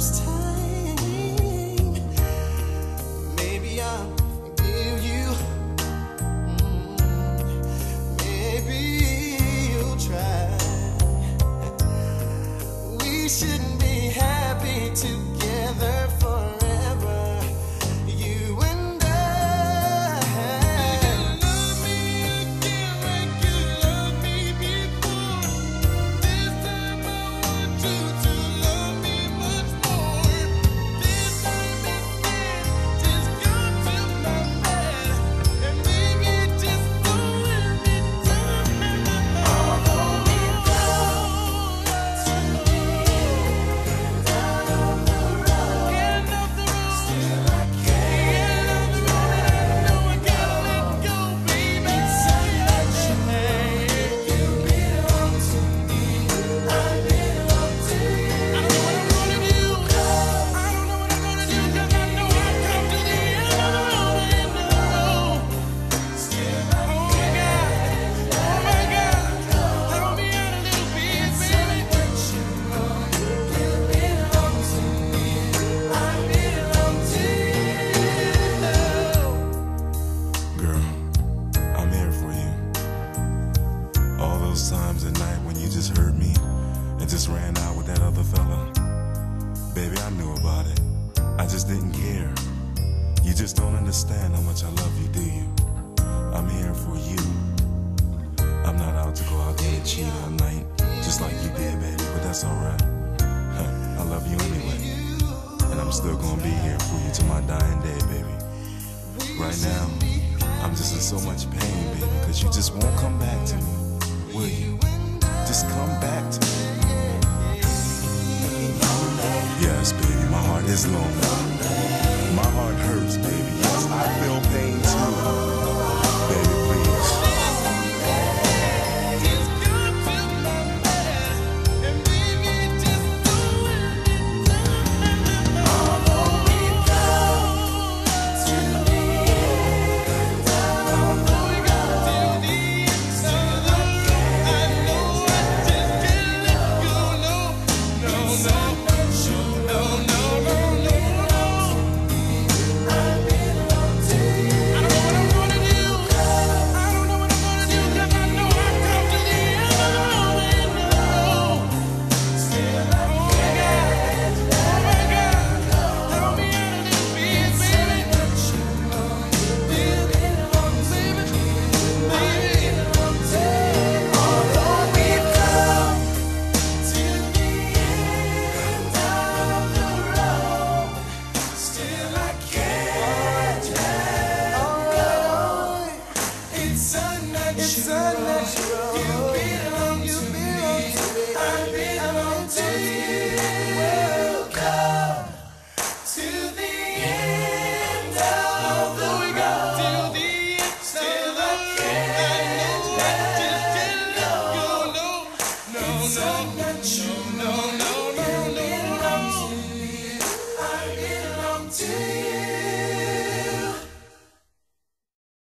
lose time. Maybe I'll forgive you. Maybe you'll try. We shouldn't be happy together forever. You and I. Love me again like you loved me before. This time I want you to love me much more. This time instead, just come to my bed and baby, just don't let me down. Although we go to the end of the road, still I can't. End of the road, and I know I gotta let go, baby. It's such a shame. You belong to me, I belong to you. I don't know what I'm gonna do. I don't know what I'm gonna do, 'cause I know I've come to the end of the road, end of the road. Still I can't. Oh my God, help me out a little bit, baby. You belong to me, I belong to you. Girl, I'm here for you. All those times at night when you just hurt me and just ran out with that other fella. Baby, I knew about it. I just didn't care. You just don't understand how much I love you, do you? I'm here for you. I'm not out to go out there and cheat all night, just like you did, baby, but that's alright. I love you anyway. And I'm still gonna be here for you to my dying day, baby. Right now, I'm just in so much pain, baby, because you just won't come back to me, will you? Just come back to me. Yes, baby, my heart is lonely. My heart hurts, baby. Yes, I feel pain too. Baby, please. Just come to my bed and baby, just don't let me down. Although we go to the end of the road, still I can't. I know I just can't let go. No, no, no, no, no, no, no, no. I belong to you. I don't know what I'm gonna do. I don't know what I'm gonna do, 'cause I know I've come to the end of the road, end of the road. Still I can't. Oh my God, help me out a little bit, baby. You belong to me, baby. Although we come to the end of the road, still I can't let go. It's unnatural. You belong to me, I belong to you. We'll come to the end of the road. Till the end, still I can't let go. No, no, no, no, no.